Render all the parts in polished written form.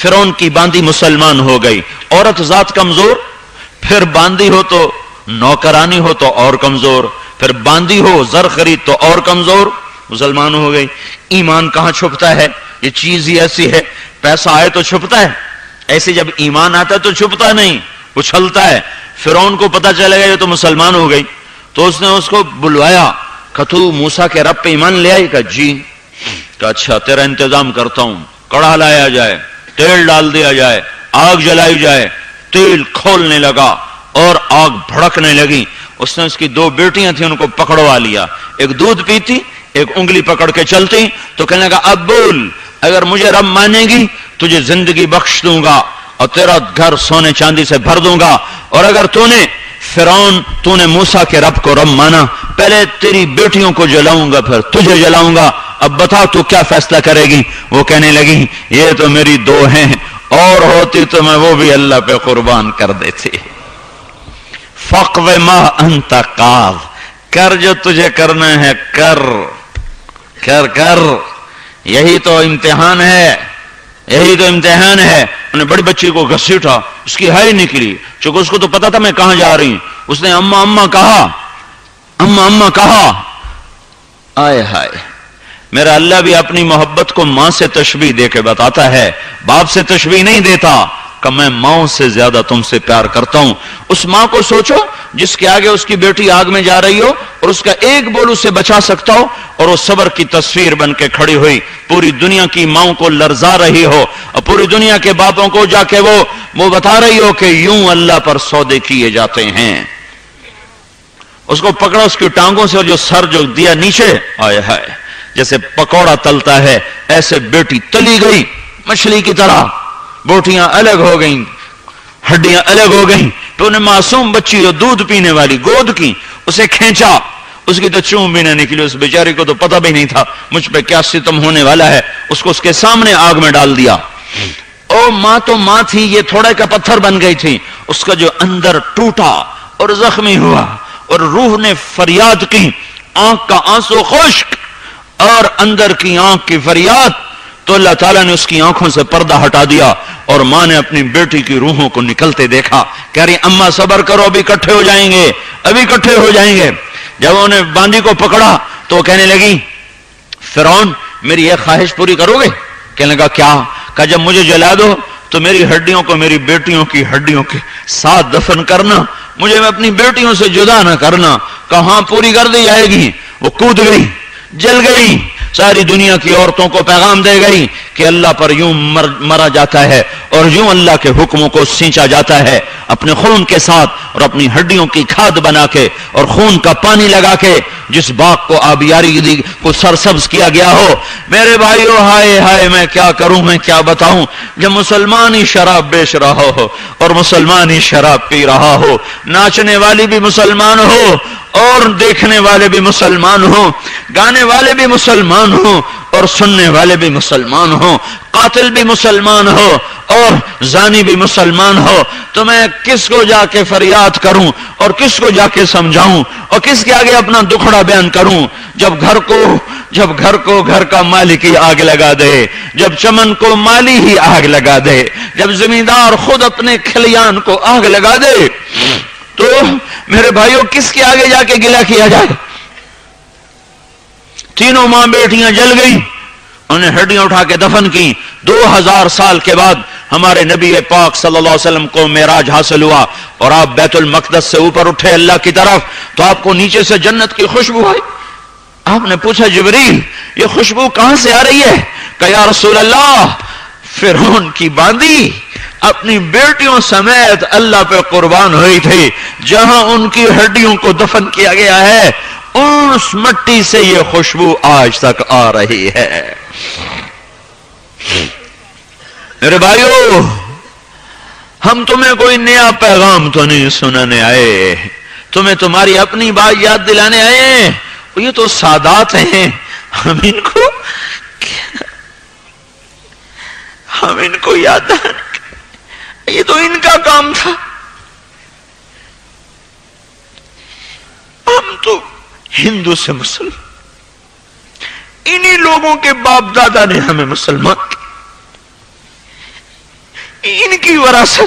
फिरौन की बांदी मुसलमान हो गई, औरत जात कमजोर, फिर बांदी हो तो नौकरानी हो तो और कमजोर, फिर बांदी हो जर खरीद तो और कमजोर, मुसलमान हो गई। ईमान कहां छुपता है? ये चीज ही ऐसी है, पैसा आए तो छुपता है, ऐसे जब ईमान आता है तो छुपता नहीं, उछलता है। फिरौन को पता चलेगा ये तो मुसलमान हो गई, तो उसने उसको बुलवाया, कहा तू मूसा के रब पे ईमान ले आई? कहा जी। कहा अच्छा तेरा इंतजाम करता हूं, कड़ा लाया जाए, तेल डाल दिया जाए, आग जलाई जाए। तेल खोलने लगा और आग भड़कने लगी। उसने उसकी दो बेटियां थी, उनको पकड़वा लिया, एक दूध पीती, एक उंगली पकड़ के चलती। तो कहने लगा अब बोल, अगर मुझे रब मानेगी तुझे जिंदगी बख्श दूंगा और तेरा घर सोने चांदी से भर दूंगा, और अगर तूने मूसा के रब को रब माना, पहले तेरी बेटियों को जलाऊंगा फिर तुझे जलाऊंगा, अब बता तू क्या फैसला करेगी? वो कहने लगी ये तो मेरी दो हैं, और होती तो मैं वो भी अल्लाह पे कुर्बान कर देती। फक़्व मा अंत काज़, कर जो तुझे करना है, कर कर कर, यही तो इम्तिहान है, यही तो इम्तिहान है। उन्हें बड़ी बच्ची को घसीटा, उसकी हाय निकली, चूंकि उसको तो पता था मैं कहां जा रही हूं। उसने अम्मा अम्मा कहा, अम्मा अम्मा कहा। आए हाय, मेरा अल्लाह भी अपनी मोहब्बत को मां से तशबीह दे के बताता है, बाप से तशबीह नहीं देता कि मैं मां से ज्यादा तुमसे प्यार करता हूं। उस मां को सोचो जिसके आगे उसकी बेटी आग में जा रही हो और उसका एक बोल उसे बचा सकता हो, और वो सब्र की तस्वीर बन के खड़ी हुई, पूरी दुनिया की माओं को लर्जा रही हो और पूरी दुनिया के बापों को जाके वो बता रही हो कि यूं अल्लाह पर सौदे किए जाते हैं। उसको पकड़ा उसकी टांगों से, और जो सर जो दिया नीचे, आए हाय, जैसे पकौड़ा तलता है ऐसे बेटी तली गई मछली की तरह, बोटियां अलग हो गईं, हड्डियां अलग हो गईं। तो उन्हें मासूम बच्ची जो दूध पीने वाली गोद की, उसे खींचा, उसकी तो चूम भी ना निकली। उस बेचारी को तो पता भी नहीं था मुझ पे क्या सितम होने वाला है। उसको उसके सामने आग में डाल दिया। ओ मां तो मां थी, ये थोड़े का पत्थर बन गई थी। उसका जो अंदर टूटा और जख्मी हुआ और रूह ने फरियाद की, आंख का आंसू खुश्क और अंदर की आंख की फरियाद, तो अल्लाह ताला ने उसकी आंखों से पर्दा हटा दिया और मां ने अपनी बेटी की रूहों को निकलते देखा। कह रही अम्मा सबर करो, अभी इकट्ठे हो जाएंगे, अभी इकट्ठे हो जाएंगे। जब उन्हें बांदी को पकड़ा तो कहने लगी फिरौन मेरी एक ख्वाहिश पूरी करोगे? कहने लगा क्या? कहा जब मुझे जला दो तो मेरी हड्डियों को मेरी बेटियों की हड्डियों के साथ दफन करना, मुझे अपनी बेटियों से जुदा ना करना। कहां पूरी कर दी जाएगी? वो कूद गई, जल गई, सारी दुनिया की औरतों को पैगाम दे गई कि अल्लाह पर यूं मरा जाता है और यूं अल्लाह के हुक्मों को सींचा जाता है, अपने खून के साथ और अपनी हड्डियों की खाद बना के और खून का पानी लगा के, जिस बाग को आबियारी को सरसब्ज किया गया हो। मेरे भाइयों, हाय हाय, मैं क्या करूं, मैं क्या बताऊं, जब मुसलमान ही शराब बेच रहा हो और मुसलमान ही शराब पी रहा हो, नाचने वाली भी मुसलमान हो और देखने वाले भी मुसलमान हो, गाने वाले भी मुसलमान हो और सुनने वाले भी मुसलमान हो, कातिल भी मुसलमान हो और जानी भी मुसलमान हो, तो मैं किसको जाके फरियाद करूं और किसको जाके समझाऊं और किसके आगे अपना दुखड़ा बयान करूं? जब घर को घर का मालिक ही आग लगा दे, जब चमन को माली ही आग लगा दे, जब जमींदार खुद अपने खलियान को आग लगा दे, तो मेरे भाइयों किसके आगे जाके गिला किया जाए? तीनों मां बेटियां जल गई, उन्हें हड्डियां उठा के दफन की। 2000 साल के बाद हमारे नबी पाक सल्लल्लाहु अलैहि वसल्लम को मेराज हासिल हुआ और आप बैतुल मक़दस से ऊपर उठे अल्लाह की तरफ, तो आपको नीचे से जन्नत की खुशबू आई। आपने पूछा जिब्रील ये खुशबू कहां से आ रही है? कहा या रसूल अल्लाह, फिरौन की बांदी अपनी बेटियों समेत अल्लाह पे कुर्बान हुई थी, जहां उनकी हड्डियों को दफन किया गया है, उस मिट्टी से ये खुशबू आज तक आ रही है। मेरे भाइयों, हम तुम्हें कोई नया पैगाम तो नहीं सुनाने आए, तुम्हें तुम्हारी अपनी बात याद दिलाने आए। ये तो सादात हैं, हम इनको याद, ये तो इनका काम था। हम तो हिंदू से मुसलमान, इन्हीं लोगों के बाप दादा ने हमें मुसलमान, ان کی وراثت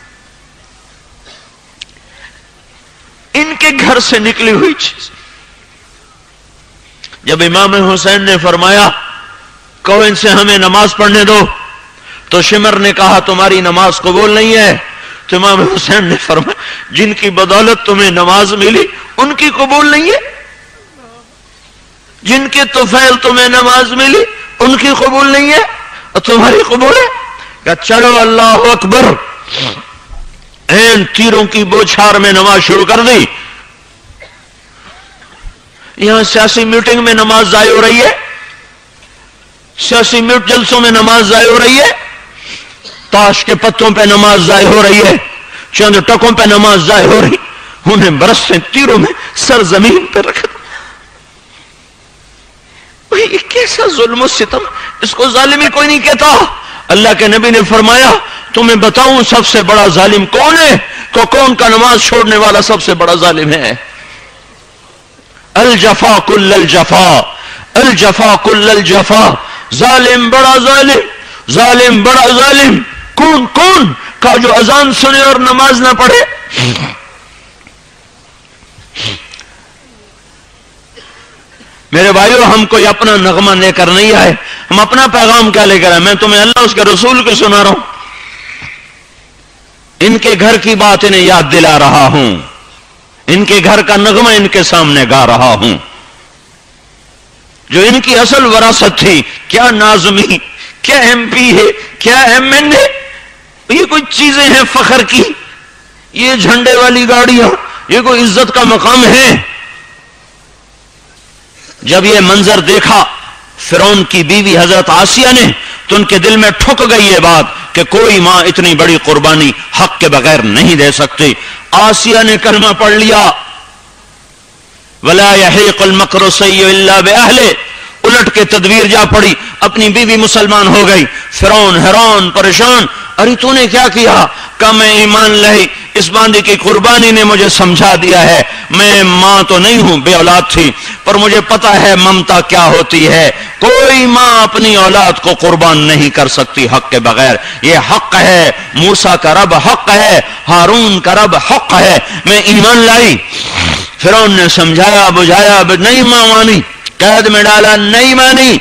ان کے گھر سے نکلی ہوئی چیز. جب امام حسین نے فرمایا کہو ان سے ہمیں نماز پڑھنے دو، تو شمر نے کہا تمہاری نماز قبول نہیں ہے. تو امام حسین نے فرمایا جن کی بدولت تمہیں نماز ملی ان کی قبول نہیں ہے، جن کے طفیل تمہیں نماز ملی ان کی قبول نہیں ہے اور تمہاری قبول ہے. کہ چلو اللہ اکبر. این تیروں کی بوچھار میں نماز شروع کر دی. یہاں سیاسی میٹنگ میں نماز ضائع ہو رہی ہے، سیاسی میٹ جلسوں میں نماز ضائع ہو رہی ہے، تاش کے پتوں پہ نماز ضائع ہو رہی ہے، چند ٹکوں پہ نماز ضائع ہو رہی. انہیں برستے تیروں میں سر زمین پہ رکھ دیا. یہ کیسا ظلم و ستم، اس کو ظالمی کوئی نہیں کہتا. اللہ کے نبی نے فرمایا تمہیں بتاؤں سب سے بڑا ظالم کون ہے؟ تو کون کا نماز چھوڑنے والا سب سے بڑا ظالم ہے. الجفا کل الجفا، الجفا کل الجفا. ظالم بڑا ظالم، ظالم بڑا ظالم. کون کون کا جو اذان سنے اور نماز نہ پڑھے. میرے بھائیو ہم کوئی اپنا نغمہ لے کر نہیں آئے، ہم اپنا پیغام کیا لے کر آئے؟ میں تمہیں اللہ اس کے رسول کو سنا رہا ہوں. ان کے گھر کی بات انہیں یاد دلا رہا ہوں، ان کے گھر کا نغمہ ان کے سامنے گا رہا ہوں. جو ان کی اصل وراثت تھی، کیا ناظمی، کیا ایم پی ہے، کیا ایم این ہے، یہ کوئی چیزیں ہیں فخر کی، یہ جھنڈے والی گاڑیاں، یہ کوئی عزت کا مقام ہے. جب یہ منظر دیکھا فرعون کی بیوی حضرت آسیہ نے تو ان کے دل میں ٹھک گئی یہ بات کہ کوئی ماں اتنی بڑی قربانی حق کے بغیر نہیں دے سکتی. آسیہ نے کلمہ پڑھ لیا وَلَا يَحِيقُ الْمَكْرُ السَّيِّئُ إِلَّا بِأَهْلِهِ. الٹ کے تدبیر جا پڑی، اپنی بیوی مسلمان ہو گئی. فرعون حیران پریشان، ارے تو نے کیا کیا؟ کہ میں ایمان لائی، اس باندی کی قربانی نے مجھے سمجھا دیا ہے. میں ماں تو نہیں ہوں، بے اولاد تھی، پر مجھے پتا ہے ممتا کیا ہوتی ہے. کوئی ماں اپنی اولاد کو قربان نہیں کر سکتی حق کے بغیر. یہ حق ہے، موسیٰ کا رب حق ہے، ہارون کا رب حق ہے. میں ایمان لائی. فرعون نے سمجھایا بجھایا، نہیں ماں مانی، قید میں ڈالا، نہیں مانی.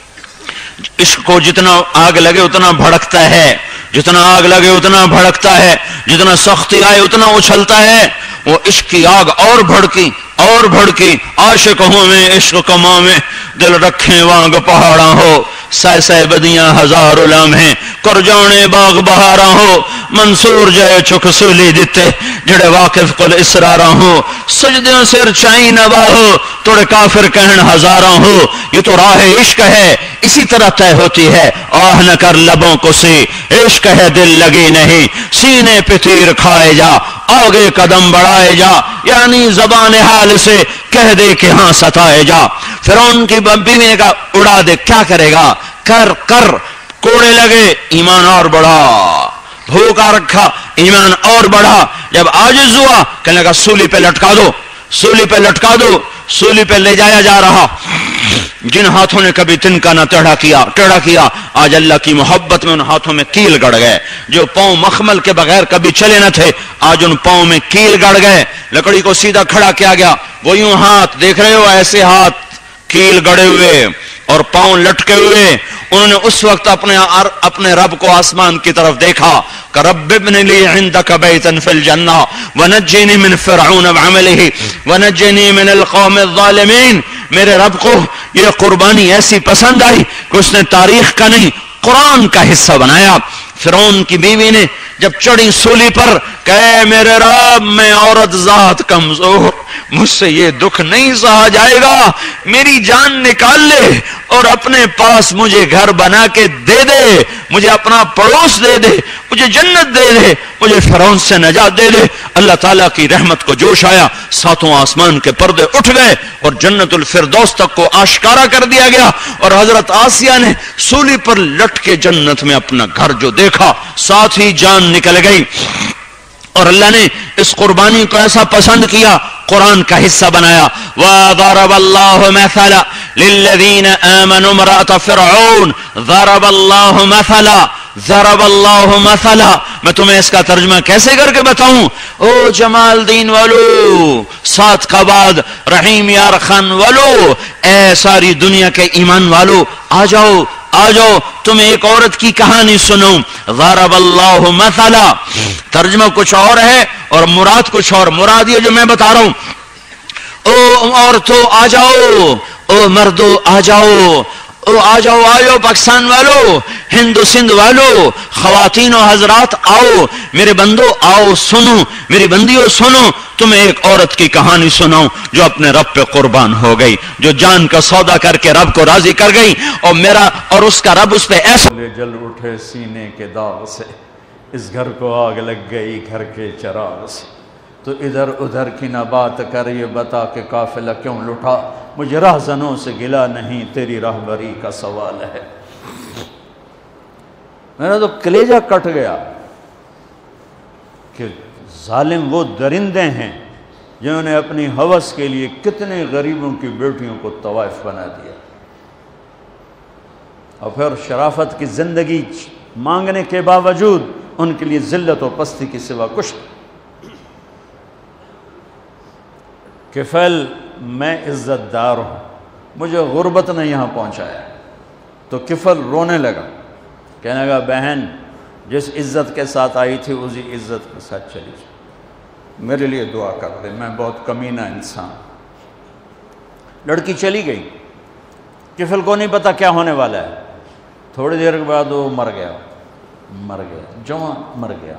اس کو جتنا آگ لگے اتنا بھڑکتا ہے، جتنا آگ لگے اتنا بھڑکتا ہے، جتنا سختی آئے اتنا اچھلتا ہے. وہ عشق کی آگ اور بھڑکی اور بھڑکی. عاشق ہوں میں عشق کما میں، دل رکھیں وانگ پہاڑاں ہو، سہ سہ بدیاں ہزار علام ہیں، کر جانے باغ بہاراں ہو. منصور جائے چک سولی دیتے جڑے واقف کل اسراراں ہو. سجدیاں سر چائی نبا ہو، توڑے کافر کہن ہزاراں ہو. یہ تو راہ عشق ہے، اسی طرح طے ہوتی ہے. آہ نہ کر لبوں کو سی، عشق ہے دل لگی نہیں. سینے پہ تیر کھائے جا، آگے قدم بڑھائے جا، یعنی زبان حال سے کہہ دے کہ ہاں ستائے جا. فرعون کی بیوی نے کہا اڑا دے، کیا کرے گا؟ کر کر. کوڑے لگے، ایمان اور بڑھا. بھوکا رکھا، ایمان اور بڑھا. جب عاجز ہوا کہنے لگا سولی پہ لٹکا دو، سولی پہ لٹکا دو. سولی پہ لے جایا جا رہا. جن ہاتھوں نے کبھی تنکا نہ ٹیڑھا کیا، آج اللہ کی محبت میں ان ہاتھوں میں کیل گڑ گئے. جو پاؤں مخمل کے بغیر کبھی چلے نہ تھے، آج ان پاؤں میں کیل گڑ گئے. لکڑی کو سیدھا کھڑا کیا گیا. وہ یوں ہاتھ دیکھ رہے ہو، ایسے ہاتھ کیل گڑے ہوئے اور پاؤں لٹکے ہوئے. انہوں نے اس وقت اپنے رب کو آسمان کی طرف دیکھا کہ رب ابن لی عندک بیتا فی الجنہ ونجنی من فرعون وعملہ ونجنی من القوم الظالمین. میرے رب کو یہ قربانی ایسی پسند آئی کہ اس نے تاریخ کا نہیں قرآن کا حصہ بنایا. فرعون کی بیوی نے جب چڑھی سولی پر کہ میرے رب میں عورت ذات کمزور، مجھ سے یہ دکھ نہیں سہا جائے گا، میری جان نکال لے اور اپنے پاس مجھے گھر بنا کے دے دے، مجھے اپنا پڑوس دے دے، مجھے جنت دے دے، مجھے فرعون سے نجات دے دے. اللہ تعالیٰ کی رحمت کو جوش آیا، ساتوں آسمان کے پردے اٹھ گئے اور جنت الفردوس تک کو آشکارا کر دیا گیا. اور حضرت آسیہ نے سولی پر لٹ کے جنت میں اپنا گھر جو دیکھا، ساتھ ہی جان نکل گئی. اور اللہ نے اس قربانی کو ایسا پسند کیا، قرآن کا حصہ بنایا. وَضَرَبَ اللَّهُ مَثَلًا لِلَّذِينَ آمَنُوا امْرَأَتَ فِرْعَوْنَ ضَرَبَ اللَّهُ مَثَلًا. ضرب اللہ مثلا، میں تمہیں اس کا ترجمہ کیسے کر کے بتاؤں؟ او جمال دین والو، سات کا بعد رحیم یار خان والو، اے ساری دنیا کے ایمان والو، آ جاؤ آ جاؤ، تمہیں ایک عورت کی کہانی سنوں۔ ضرب اللہ مثلا، ترجمہ کچھ اور ہے اور مراد کچھ اور۔ مراد یہ جو میں بتا رہا ہوں، او عورتوں آ جاؤ، او مردو آ جاؤ، او آ جاؤ آؤ، پاکستان والو، ہندو سندھ والو، خواتین و حضرات آؤ، میرے بندو آؤ سنو، میری بندیوں سنو، تمہیں ایک عورت کی کہانی سناؤں جو اپنے رب پہ قربان ہو گئی، جو جان کا سودا کر کے رب کو راضی کر گئی، اور میرا اور اس کا رب اس پہ ایسا جل اٹھے سینے کے داغ سے، اس گھر کو آگ لگ گئی گھر کے چراغ سے، تو ادھر ادھر کی نہ بات کر، یہ بتا کہ قافلہ کیوں لٹا، مجھے راہزنوں سے گلا نہیں، تیری راہبری کا سوال ہے۔ میرا تو کلیجہ کٹ گیا کہ ظالم وہ درندے ہیں جنہوں نے اپنی ہوس کے لیے کتنے غریبوں کی بیٹیوں کو طوائف بنا دیا، اور پھر شرافت کی زندگی مانگنے کے باوجود ان کے لیے ذلت و پستی کی سوا کچھ۔ کفل میں عزت دار ہوں، مجھے غربت نے یہاں پہنچایا، تو کفل رونے لگا، کہنے لگا بہن جس عزت کے ساتھ آئی تھی اسی عزت کے ساتھ چلی جائے، میرے لیے دعا کر دے، میں بہت کمینہ انسان۔ لڑکی چلی گئی، کفل کو نہیں پتا کیا ہونے والا ہے، تھوڑی دیر کے بعد وہ مر گیا، جوان مر گیا۔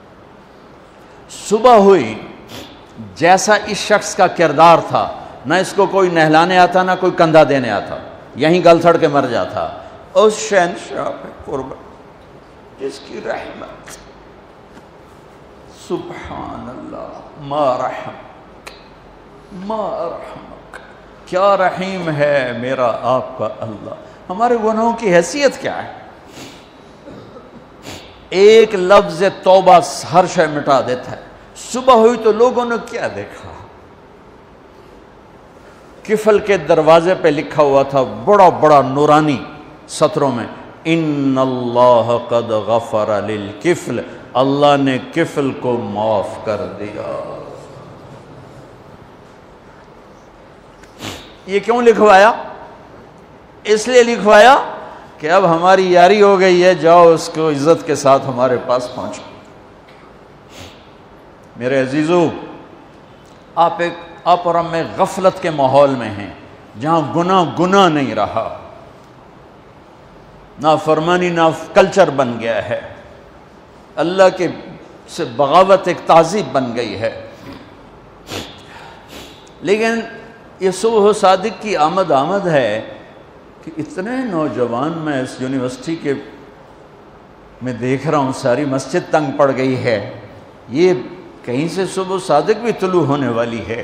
صبح ہوئی، جیسا اس شخص کا کردار تھا، نہ اس کو کوئی نہلانے آتا نہ کوئی کندھا دینے آتا، یہیں گل تھڑ کے مر جاتا۔ اس شہنشاہ پہ قربان جس کی رحمت، سبحان اللہ، ما رحمک ما رحمک، کیا رحیم ہے میرا آپ کا اللہ۔ ہمارے گناہوں کی حیثیت کیا ہے؟ ایک لفظ توبہ ہر شے مٹا دیتا ہے۔ صبح ہوئی تو لوگوں نے کیا دیکھا؟ کفل کے دروازے پہ لکھا ہوا تھا بڑا بڑا نورانی سطروں میں، ان اللہ قد غفر للکفل، اللہ نے کفل کو معاف کر دیا۔ یہ کیوں لکھوایا؟ اس لیے لکھوایا کہ اب ہماری یاری ہو گئی ہے، جاؤ اس کو عزت کے ساتھ ہمارے پاس پہنچو۔ میرے عزیزو، آپ اور ہم غفلت کے ماحول میں ہیں، جہاں گناہ نہیں رہا، نافرمانی کلچر بن گیا ہے، اللہ کے سے بغاوت ایک تہذیب بن گئی ہے۔ لیکن یہ صبح و صادق کی آمد ہے کہ اتنے نوجوان میں اس یونیورسٹی کے میں دیکھ رہا ہوں، ساری مسجد تنگ پڑ گئی ہے، یہ کہیں سے صبح و صادق بھی طلوع ہونے والی ہے۔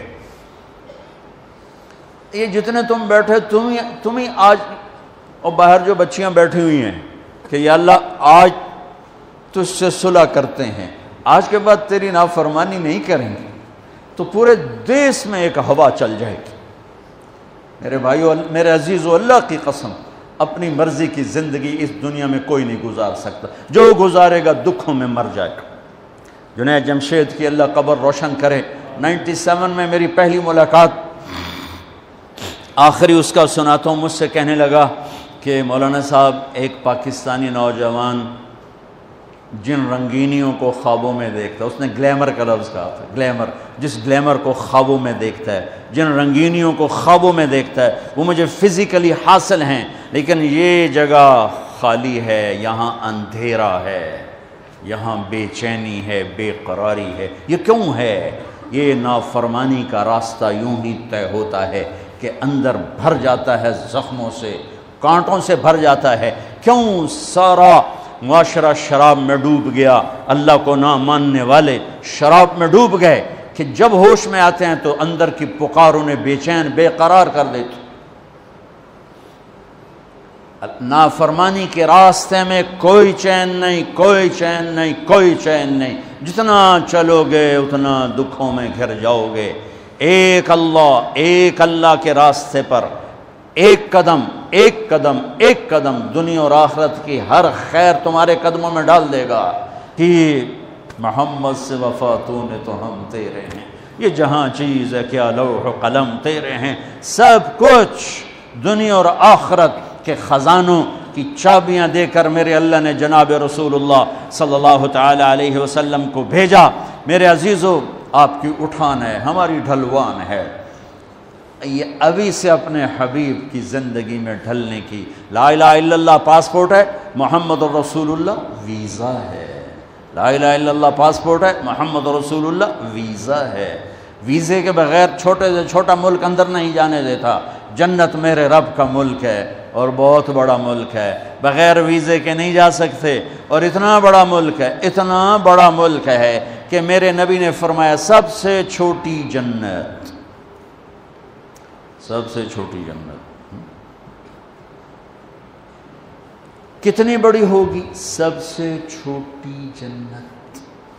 یہ جتنے تم بیٹھے تم ہی آج، اور باہر جو بچیاں بیٹھی ہوئی ہیں کہ یا اللہ آج تجھ سے صلح کرتے ہیں، آج کے بعد تیری نافرمانی نہیں کریں گے، تو پورے دیس میں ایک ہوا چل جائے گی۔ میرے بھائیو، میرے عزیزو، اللہ کی قسم، اپنی مرضی کی زندگی اس دنیا میں کوئی نہیں گزار سکتا، جو گزارے گا دکھوں میں مر جائے گا۔ جنید جمشید کی اللہ قبر روشن کرے، 97 میں میری پہلی ملاقات، آخری اس کا سناتا ہوں، مجھ سے کہنے لگا کہ مولانا صاحب، ایک پاکستانی نوجوان جن رنگینیوں کو خوابوں میں دیکھتا ہے، اس نے گلیمر کا لفظ کہا تھا، گلیمر، جس گلیمر کو خوابوں میں دیکھتا ہے، جن رنگینیوں کو خوابوں میں دیکھتا ہے، وہ مجھے فزیکلی حاصل ہیں، لیکن یہ جگہ خالی ہے، یہاں اندھیرا ہے، یہاں بے چینی ہے، بے قراری ہے۔ یہ کیوں ہے؟ یہ نافرمانی کا راستہ یوں ہی طے ہوتا ہے کہ اندر بھر جاتا ہے زخموں سے، کانٹوں سے بھر جاتا ہے۔ کیوں سارا معاشرہ شراب میں ڈوب گیا؟ اللہ کو نہ ماننے والے شراب میں ڈوب گئے کہ جب ہوش میں آتے ہیں تو اندر کی پکار انہیں بے چین بے قرار کر دیتی۔ نافرمانی کے راستے میں کوئی چین نہیں، کوئی چین نہیں، کوئی چین نہیں، جتنا چلو گے اتنا دکھوں میں گھر جاؤ گے۔ ایک اللہ کے راستے پر ایک قدم ایک قدم دنیا اور آخرت کی ہر خیر تمہارے قدموں میں ڈال دے گا کہ محمد سے وفا تو نے تو ہم تیرے ہیں، یہ جہاں چیز ہے کیا لوح و قلم تیرے ہیں، سب کچھ دنیا اور آخرت کے خزانوں کی چابیاں دے کر میرے اللہ نے جناب رسول اللہ صلی اللہ تعالی علیہ وسلم کو بھیجا۔ میرے عزیزو، آپ کی اٹھان ہے، ہماری ڈھلوان ہے، یہ ابھی سے اپنے حبیب کی زندگی میں ڈھلنے کی۔ لا الہ الا اللہ پاسپورٹ ہے، محمد رسول اللہ ویزا ہے۔ لا الہ الا اللہ پاسپورٹ ہے، محمد رسول اللہ ویزا ہے۔ ویزے کے بغیر چھوٹے سے چھوٹا ملک اندر نہیں جانے دیتا۔ جنت میرے رب کا ملک ہے اور بہت بڑا ملک ہے، بغیر ویزے کے نہیں جا سکتے، اور اتنا بڑا ملک ہے، اتنا بڑا ملک ہے کہ میرے نبی نے فرمایا سب سے چھوٹی جنت، سب سے چھوٹی جنت کتنی بڑی ہوگی؟ سب سے چھوٹی جنت۔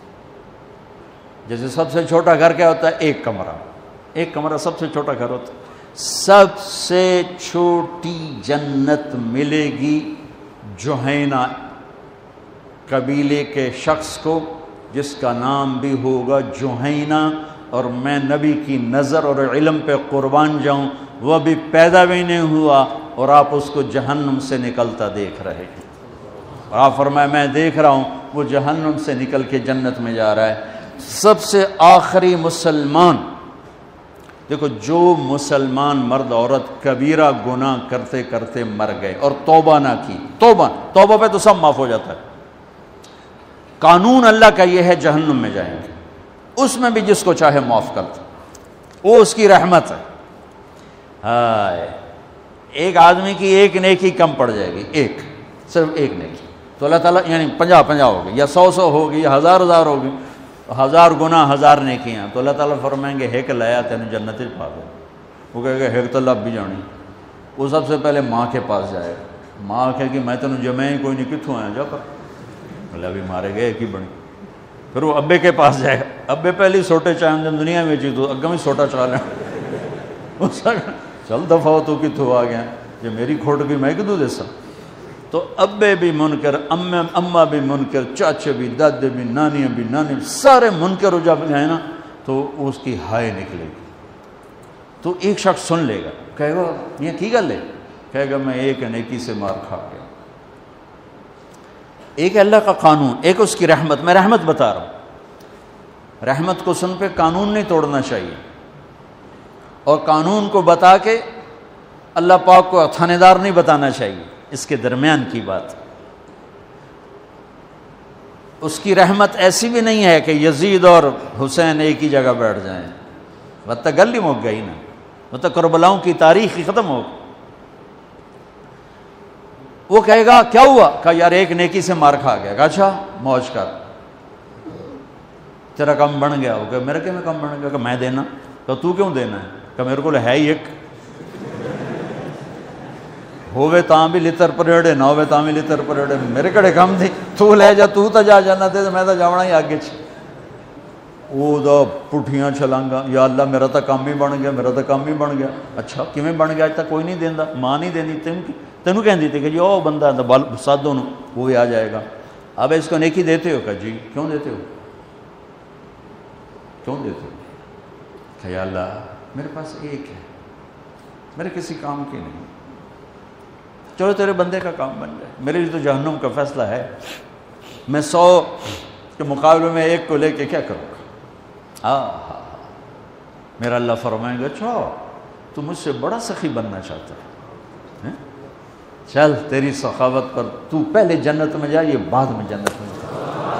جیسے سب سے چھوٹا گھر کیا ہوتا ہے؟ ایک کمرہ سب سے چھوٹا گھر ہوتا ہے۔ سب سے چھوٹی جنت ملے گی جوہینہ قبیلے کے شخص کو، جس کا نام بھی ہوگا جوہینہ، اور میں نبی کی نظر اور علم پہ قربان جاؤں، وہ بھی پیدا بھی نہیں ہوا اور آپ اس کو جہنم سے نکلتا دیکھ رہے ہیں۔ اور آپ فرمائے میں دیکھ رہا ہوں وہ جہنم سے نکل کے جنت میں جا رہا ہے۔ سب سے آخری مسلمان، دیکھو جو مسلمان مرد عورت کبیرہ گناہ کرتے کرتے مر گئے اور توبہ نہ کی، توبہ پہ تو سب معاف ہو جاتا ہے، قانون اللہ کا یہ ہے جہنم میں جائیں گے، اس میں بھی جس کو چاہے معاف کرتا، وہ اس کی رحمت ہے۔ ہائے، ایک آدمی کی ایک نیکی کم پڑ جائے گی، صرف ایک نیکی، تو اللہ تعالیٰ یعنی 50 ہوگی یا 100 ہوگی یا 1000 ہوگی، 1000 گناہ 1000 نیکیاں، تو اللہ تعالیٰ فرمائیں گے ہیک لایا تینوں جنت پا دو۔ وہ کہے گا ہیک تو لب بھی جانی، وہ سب سے پہلے ماں کے پاس جائے گا، ماں کہے گی میں تینوں جمع ہی کوئی نہیں، کتوں آیا جا کر، اللہ بھی مارے گئے ایک ہی بنی۔ پھر وہ ابے کے پاس جائے گا، ابے پہلی سوٹے چاہیں جن دنیا میں چیز تو اگم ہی سوٹا چاہ لیں، چل دفعہ تو کتوں آ گیا، یہ میری کھوٹ گئی میں کدوں دے سا۔ تو ابے بھی منکر، اماں بھی منکر، چاچے بھی، دادے بھی، نانیاں بھی، نانی بھی، سارے منکر ہو جب جائیں نا تو اس کی ہائے نکلے گی۔ تو ایک شخص سن لے گا، کہے گا یہ کی گل ہے، کہے گا میں ایک نیکی سے مار کھا گیا۔ ایک اللہ کا قانون، ایک اس کی رحمت۔ میں رحمت بتا رہا ہوں، رحمت کو سن پہ قانون نہیں توڑنا چاہیے، اور قانون کو بتا کے اللہ پاک کو تھانے دار نہیں بتانا چاہیے، اس کے درمیان کی بات۔ اس کی رحمت ایسی بھی نہیں ہے کہ یزید اور حسین ایک ہی جگہ بیٹھ جائیں، مطلب گل ہی مک گئی نا، مطلب کربلاؤں کی تاریخ ہی ختم ہو۔ وہ کہے گا کیا ہوا، کہا یار ایک نیکی سے مار کھا گیا، کہا اچھا موج کر، تیرا کم بن گیا۔ وہ کہ میرے کے میں کم بن گیا، کہ میں دینا، تو تو کیوں دینا ہے، کہ میرے کو ہے ہی ایک، ہووے تاں بھی لتر پریڑے نہ ہووے تاں بھی لتر پریڑے، میرے کڑے کم تھی، تو لے جا، تو تا جا جانا تے میں تا جاونا ہی آگے چھ۔ وہ دا پٹھیاں چھلانگا، یا اللہ میرا تا کم ہی بن گیا، میرا تا کم ہی بن گیا۔ اچھا کیویں بن گیا، اج تک کوئی نہیں دیندا، ماں نہیں دینی، تینوں کہندی تھی کہ جی او بندہ سادوں نو وہ بھی آ جائے گا۔ اب اس کو نیکی دیتے ہو، کہ جی کیوں دیتے ہو، کیوں دیتے ہو، کہ یا اللہ میرے پاس ایک ہے، میرے کسی کام کی نہیں، چلو تیرے بندے کا کام بن جائے، میرے لیے تو جہنم کا فیصلہ ہے، میں 100 کے مقابلے میں ایک کو لے کے کیا کروں گا۔ میرا اللہ فرمائیں گے اچھا تو مجھ سے بڑا سخی بننا چاہتا ہے، چل تیری سخاوت پر تو پہلے جنت میں جا، یہ بعد میں جنت میں جا۔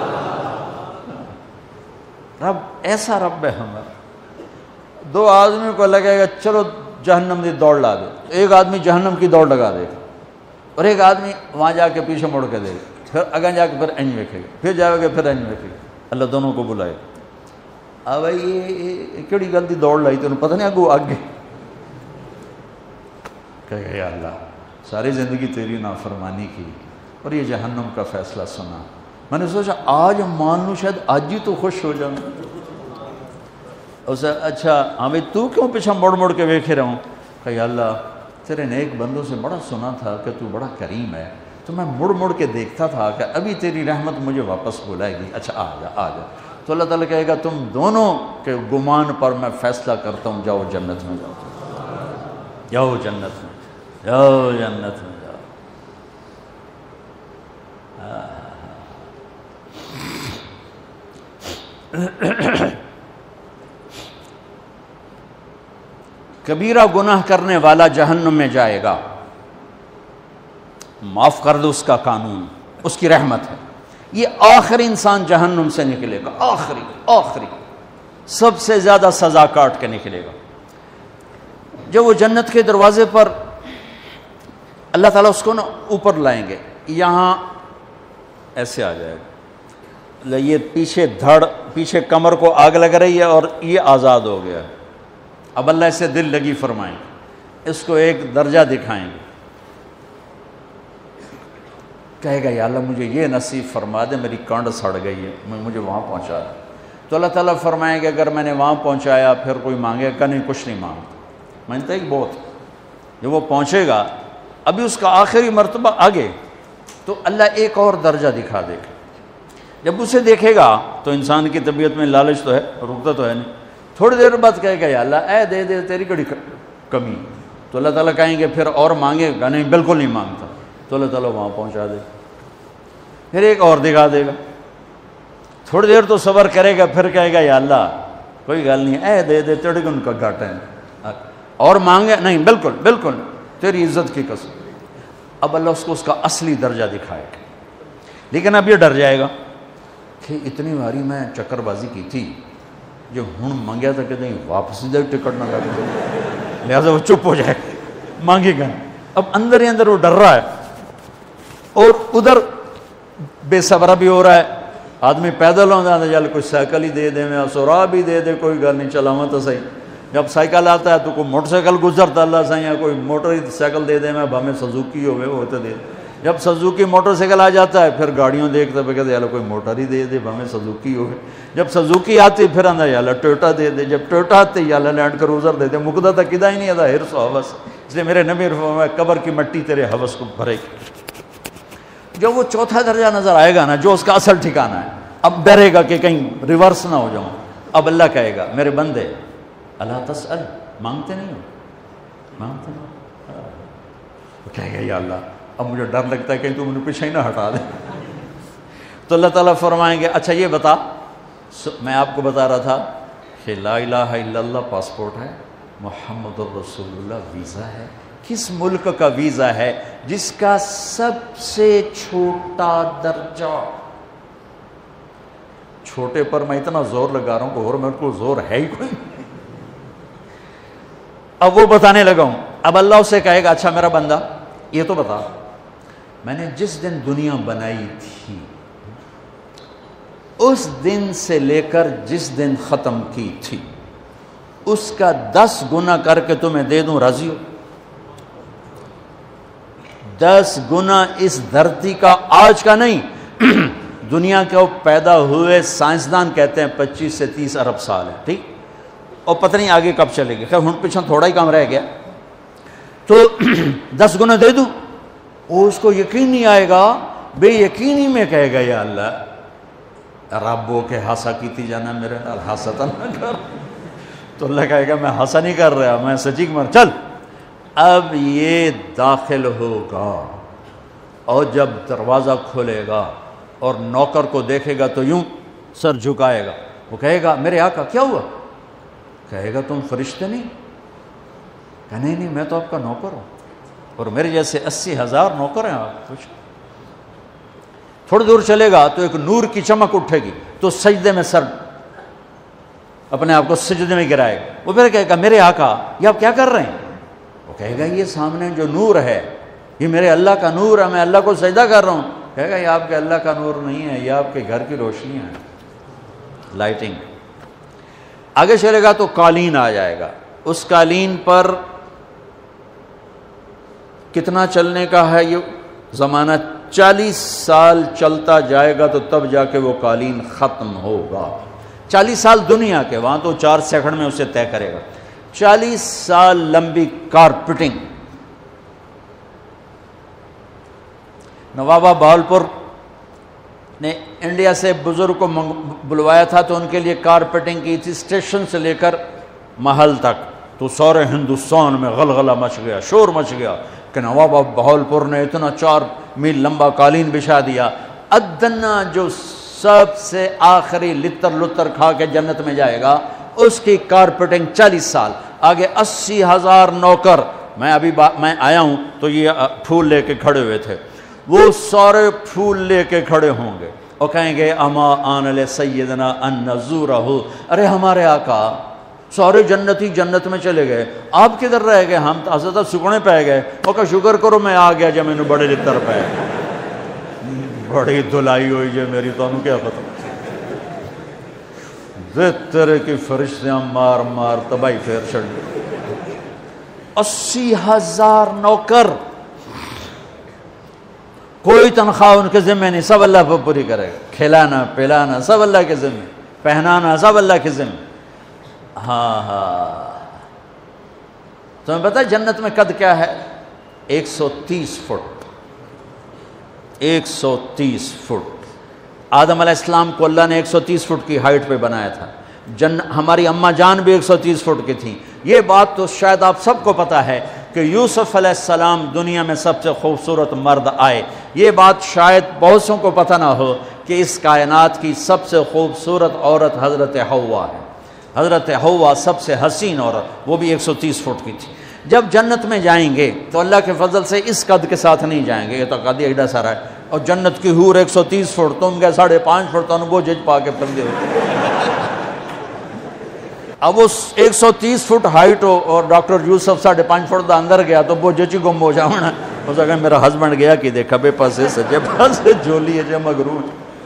رب ایسا رب ہے ہمارا۔ دو آدمی کو لگے گا چلو جہنم کی دوڑ لا دے، ایک آدمی جہنم کی دوڑ لگا دے گا اور ایک آدمی وہاں جا کے پیچھے مڑ کے دے گا، پھر اگیں جا کے پھر انج ویکھے گا، پھر جائے گا پھر انج ویکھے گا۔ اللہ دونوں کو بلائے، اب یہ کیڑی گل دی دوڑ لائی تینوں پتہ نہیں اگو آگے، کہے گا یا اللہ ساری زندگی تیری نافرمانی کی اور یہ جہنم کا فیصلہ سنا، میں نے سوچا آج مان لوں شاید آج ہی تو خوش ہو جاؤں۔ اسے اچھا ہمیں تو کیوں پیچھا مڑ مڑ کے ویکھے رہوں، کہ یا اللہ تیرے نیک بندوں سے بڑا سنا تھا کہ تو بڑا کریم ہے، تو میں مڑ مڑ کے دیکھتا تھا کہ ابھی تیری رحمت مجھے واپس بلائے گی، اچھا آ جا آ جا۔ تو اللہ تعالیٰ کہے گا تم دونوں کے گمان پر میں فیصلہ کرتا ہوں، جاؤ جنت میں جاؤ، جاؤ جنت میں، جاؤ جنت میں جاؤ۔ کبیرہ گناہ کرنے والا جہنم میں جائے گا، معاف کر دو اس کا قانون، اس کی رحمت ہے، یہ آخری انسان جہنم سے نکلے گا، آخری سب سے زیادہ سزا کاٹ کے نکلے گا۔ جب وہ جنت کے دروازے پر اللہ تعالیٰ اس کو نا اوپر لائیں گے، یہاں ایسے آ جائے گا، یہ پیچھے دھڑ، پیچھے کمر کو آگ لگ رہی ہے اور یہ آزاد ہو گیا ہے۔ اب اللہ اسے دل لگی فرمائیں گے، اس کو ایک درجہ دکھائیں گے، کہے گا یا اللہ مجھے یہ نصیب فرما دے، میری کانڈ سڑ گئی ہے، مجھے وہاں پہنچا دے۔ تو اللہ تعالیٰ فرمائیں گے اگر میں نے وہاں پہنچایا پھر کوئی مانگے گا نہیں، کچھ نہیں مانگتا، مانتا ایک بہت۔ جب وہ پہنچے گا ابھی اس کا آخری مرتبہ آگے، تو اللہ ایک اور درجہ دکھا دے گا۔ جب اسے دیکھے گا تو انسان کی طبیعت میں لالچ تو ہے، رکتا تو ہے نہیں، تھوڑی دیر بعد کہے گا یا اللہ اے دے دے، تیری کڑی کمی۔ تو اللہ تعالیٰ کہیں گے پھر اور مانگے گا نہیں، بالکل نہیں مانگتا، تو اللہ تعالیٰ وہاں پہنچا دے، پھر ایک اور دکھا دے گا، تھوڑی دیر تو صبر کرے گا، پھر کہے گا یا اللہ کوئی گل نہیں، اے دے دے، تیرے کو ان کا گھاٹا ہے، اور مانگے نہیں، بالکل تیری عزت کی قسم۔ اب اللہ اس کو اس کا اصلی درجہ دکھائے گا، لیکن اب یہ ڈر جائے گا کہ اتنی باری میں چکر بازی کی تھی، جو ہن مانگیا تھا کہ نہیں واپس دے ٹکٹ نہ لگ جائے، لہٰذا وہ چپ ہو جائے گا، مانگے گا۔ اب اندر ہی اندر وہ ڈر رہا ہے، اور ادھر بے صبرا بھی ہو رہا ہے، آدمی پیدل ہوتا ہے چل کوئی سائیکل ہی دے دے، میں سورا بھی دے دے، کوئی گل نہیں، چلاواں تو صحیح۔ جب سائیکل آتا ہے تو کوئی موٹر سائیکل گزرتا اللہ سے، یا کوئی موٹر سائیکل دے دے، میں بھامے سزوکی ہوئے وہ تو دے۔ جب سزوکی موٹر سائیکل آ جاتا ہے پھر گاڑیوں دیکھتا پہ کہتے ہیں کوئی موٹر ہی دے دے، بھامے سزوکی ہوئے۔ جب سزوکی آتی پھر آندہ یا اللہ ٹویوٹا دے دے، جب ٹویوٹا آتے یا اللہ لینڈ کروزر دے دے، مقدہ تھا کدہ ہی نہیں آتا حرص و حوث، اس لیے میرے نبی فرمایا قبر کی مٹی تیرے حوث کو بھرے گی۔ جب وہ چوتھا درجہ نظر آئے گا نا، جو اس کا اصل ٹھکانہ ہے، اب ڈرے گا کہ کہیں ریورس نہ ہو جاؤں۔ اب اللہ کہے گا میرے بندے اللہ تسأل، مانگتے نہیں ہو، مانگتے نہیں ہو۔ وہ کہے گا یا اللہ اب مجھے ڈر لگتا ہے کہیں تو مجھے پیچھے ہی نہ ہٹا دے۔ تو اللہ تعالیٰ فرمائیں گے اچھا یہ بتا، میں آپ کو بتا رہا تھا کہ لا الہ الا اللہ پاسپورٹ ہے، محمد الرسول اللہ ویزا ہے۔ کس ملک کا ویزا ہے؟ جس کا سب سے چھوٹا درجہ، چھوٹے پر میں اتنا زور لگا رہا ہوں کہ اور میرے کو زور ہے ہی کوئی۔ اب وہ بتانے لگا ہوں، اب اللہ اسے کہے گا اچھا میرا بندہ یہ تو بتا، میں نے جس دن دنیا بنائی تھی اس دن سے لے کر جس دن ختم کی تھی اس کا 10 گنا کر کے تمہیں دے دوں، راضی ہو؟ 10 گنا اس دھرتی کا، آج کا نہیں، دنیا کے پیدا ہوئے سائنسدان کہتے ہیں 25 سے 30 ارب سال ہے، ٹھیک، اور پتہ نہیں آگے کب چلے گی، خیر ہن پیچھے تھوڑا ہی کام رہ گیا، تو 10 گنا دے دوں۔ وہ اس کو یقین نہیں آئے گا، بے یقینی میں کہے گا یا اللہ ربو کے ہاسا کیتی جانا میرے نال، ہاسا نہ کر۔ تو اللہ کہے گا میں ہاسا نہیں کر رہا، میں سچی مر، چل۔ اب یہ داخل ہوگا اور جب دروازہ کھولے گا اور نوکر کو دیکھے گا تو یوں سر جھکائے گا، وہ کہے گا میرے آقا کیا ہوا؟ کہے گا تم فرشتے نہیں؟ کہ نہیں میں تو آپ کا نوکر ہوں، اور میرے جیسے 80,000 نوکر ہیں آپ۔ کچھ تھوڑی دور چلے گا تو ایک نور کی چمک اٹھے گی تو سجدے میں سر اپنے آپ کو سجدے میں گرائے گا، وہ پھر کہے گا میرے آقا یہ آپ کیا کر رہے ہیں؟ وہ کہے گا یہ سامنے جو نور ہے یہ میرے اللہ کا نور ہے، میں اللہ کو سجدہ کر رہا ہوں۔ کہے گا یہ آپ کے اللہ کا نور نہیں ہے، یہ آپ کے گھر کی روشنی ہے، لائٹنگ۔ آگے چلے گا تو قالین آ جائے گا، اس قالین پر کتنا چلنے کا ہے یہ زمانہ؟ 40 سال چلتا جائے گا تو تب جا کے وہ قالین ختم ہوگا۔ 40 سال دنیا کے، وہاں تو 4 سیکنڈ میں اسے طے کرے گا۔ 40 سال لمبی کارپیٹنگ، نوابہ بہاولپور نے انڈیا سے بزرگ کو بلوایا تھا تو ان کے لیے کارپیٹنگ کی تھی اسٹیشن سے لے کر محل تک، تو سارے ہندوستان میں غلغلہ مچ گیا، شور مچ گیا کہ نوابہ بہاولپور نے اتنا 4 میل لمبا قالین بچھا دیا۔ ادنا جو سب سے آخری لتر لتر کھا کے جنت میں جائے گا اس کی کارپیٹنگ 40 سال، آگے 80,000 نوکر، میں آیا ہوں تو یہ پھول لے کے کھڑے ہوئے تھے، وہ سارے پھول لے کے کھڑے ہوں گے اور کہیں گے اما آن لسیدنا ان نزورہ، ارے ہمارے آقا سارے جنتی جنت میں چلے گئے، آپ کدھر رہ گئے؟ ہم تو حضرت سکنے پہ گئے۔ وہ کہ شکر کرو میں آ گیا جب میں نے بڑے لتر پہ، بڑی دھلائی ہوئی جو میری، تو انہوں کیا پتہ تیرے کی فرشتیاں مار مار تباہی پھیر چھڑ گئی۔ 80,000 نوکر، کوئی تنخواہ ان کے ذمہ نہیں، سب اللہ پر پوری کرے گا، کھلانا پلانا سب اللہ کے ذمہ، پہنانا سب اللہ کے ذمہ۔ ہاں تمہیں پتہ ہے جنت میں قد کیا ہے؟ 130 فٹ، 130 فٹ۔ آدم علیہ السلام کو اللہ نے 130 فٹ کی ہائٹ پہ بنایا تھا، ہماری اماں جان بھی 130 فٹ کی تھی۔ یہ بات تو شاید آپ سب کو پتہ ہے کہ یوسف علیہ السلام دنیا میں سب سے خوبصورت مرد آئے، یہ بات شاید بہت سوں کو پتہ نہ ہو کہ اس کائنات کی سب سے خوبصورت عورت حضرت حوا ہے۔ حضرت حوا سب سے حسین عورت، وہ بھی 130 فٹ کی تھی۔ جب جنت میں جائیں گے تو اللہ کے فضل سے اس قد کے ساتھ نہیں جائیں گے، یہ تو قد ایڈا سارا ہے، اور جنت کی حور 130 فٹ، تم گئے 5.5 فٹ، تو وہ جج پا کے پردے ہوتے۔ اب وہ 130 فٹ ہائٹ ہو اور ڈاکٹر یوسف 5.5 فٹ دا اندر گیا تو وہ جچی گم ہو جاؤں نا، ہو سکتا میرا ہسبینڈ گیا کہ دیکھا بے پاسے سجے پاسے جولی ہے جو مغرور۔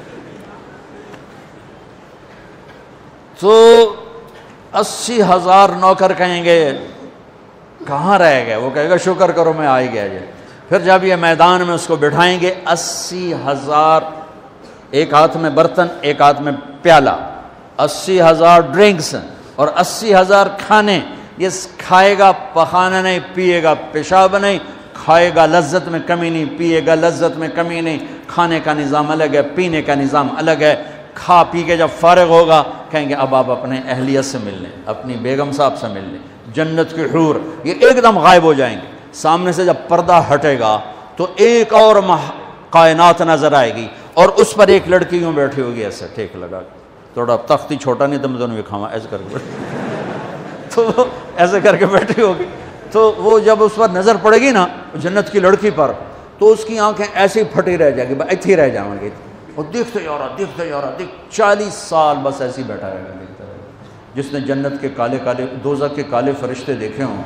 تو 80,000 نوکر کہیں گے کہاں رہ گئے؟ وہ کہے گا شکر کرو میں آ ہی گیا جی۔ پھر جب یہ میدان میں اس کو بٹھائیں گے، 80,000، ایک ہاتھ میں برتن ایک ہاتھ میں پیالہ، 80,000 ڈرنکس اور 80,000 کھانے، یہ کھائے گا پخانا نہیں، پیے گا پیشاب نہیں، کھائے گا لذت میں کمی نہیں، پیے گا لذت میں کمی نہیں، کھانے کا نظام الگ ہے، پینے کا نظام الگ ہے۔ کھا پی کے جب فارغ ہوگا کہیں گے اب آپ اپنے اہلیت سے مل لیں، اپنی بیگم صاحب سے مل لیں۔ جنت کی حور یہ ایک دم غائب ہو جائیں گے، سامنے سے جب پردہ ہٹے گا تو ایک اور کائنات نظر آئے گی، اور اس پر ایک لڑکی یوں بیٹھی ہوگی ایسے ٹھیک لگا، تھوڑا تختی چھوٹا نہیں تو میں دونوں بھی کھاواں ایسے کر کے تو ایسے کر کے بیٹھی ہوگی، تو وہ جب اس پر نظر پڑے گی نا جنت کی لڑکی پر، تو اس کی آنکھیں ایسی پھٹی رہ جائیں گی، ایتھی ہی رہ جائیں گی، اور دیکھتے جا رہا 40 سال بس ایسے ہی بیٹھا رہے گا، دیکھتا رہے گا۔ جس نے جنت کے کالے کالے دوزخ کے کالے فرشتے دیکھے ہوں